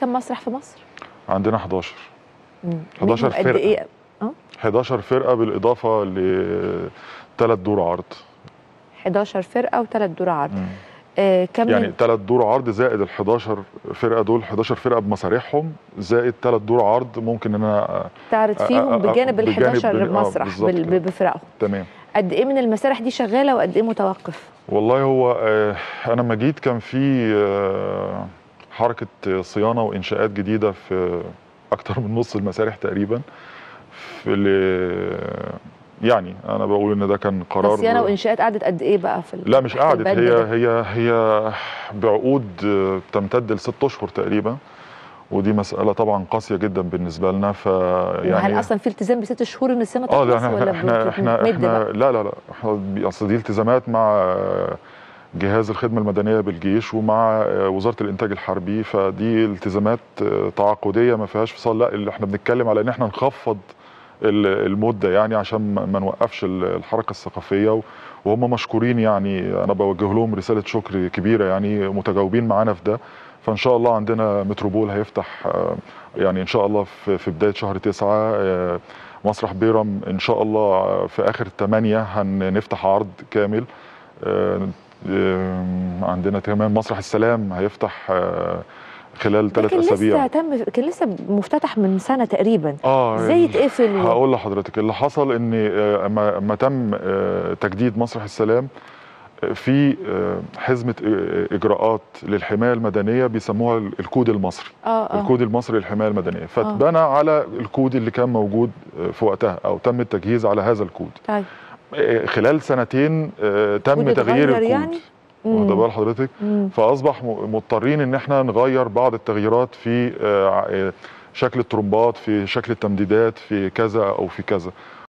كام مسرح في مصر؟ عندنا 11. 11 قد فرقه. ايه؟ 11 فرقه بالاضافه ل3 دور عرض. 11 فرقه و3 دور عرض. كم يعني 3 دور عرض زائد ال 11 فرقه دول، 11 فرقه بمسارحهم زائد 3 دور عرض ممكن ان انا تعرض فيهم بجانب ال 11 مسرح بفرقهم. تمام. قد ايه من المسارح دي شغاله وقد ايه متوقف؟ والله هو انا لما جيت كان في حركه صيانه وانشاءات جديده في اكتر من نص المسارح تقريبا. يعني انا بقول ان ده كان قرار. صيانه وانشاءات قعدت قد ايه بقى في لا مش قعدت، هي بعقود تمتد ل6 اشهر تقريبا، ودي مساله طبعا قاسيه جدا بالنسبه لنا. يعني وهل اصلا في التزام ب6 شهور ان السنه تخلص يعني ولا احنا لا اصل دي التزامات مع جهاز الخدمه المدنيه بالجيش ومع وزاره الانتاج الحربي، فدي التزامات تعاقديه ما فيهاش فصال. لا اللي احنا بنتكلم على ان احنا نخفض المده يعني عشان ما نوقفش الحركه الثقافيه، وهم مشكورين يعني. انا بوجه لهم رساله شكر كبيره يعني، متجاوبين معانا في ده. فان شاء الله عندنا متروبول هيفتح يعني ان شاء الله في بدايه شهر 9. مسرح بيرم ان شاء الله في اخر 8 هنفتح عرض كامل. عندنا كمان مسرح السلام هيفتح خلال 3 أسابيع. كان لسه مفتتح من سنه تقريبا. ازاي يتقفل؟ هقول لحضرتك اللي حصل ان اما تم تجديد مسرح السلام في حزمه اجراءات للحمايه المدنيه بيسموها الكود المصري. الكود المصري للحمايه المدنيه، فاتبنى على الكود اللي كان موجود في وقتها او تم التجهيز على هذا الكود. طيب خلال 2 تم تغيير الكود يعني؟ واخده بال حضرتك؟ فاصبح مضطرين ان احنا نغير بعض التغييرات في شكل الترمبات، في شكل التمديدات، في كذا او في كذا.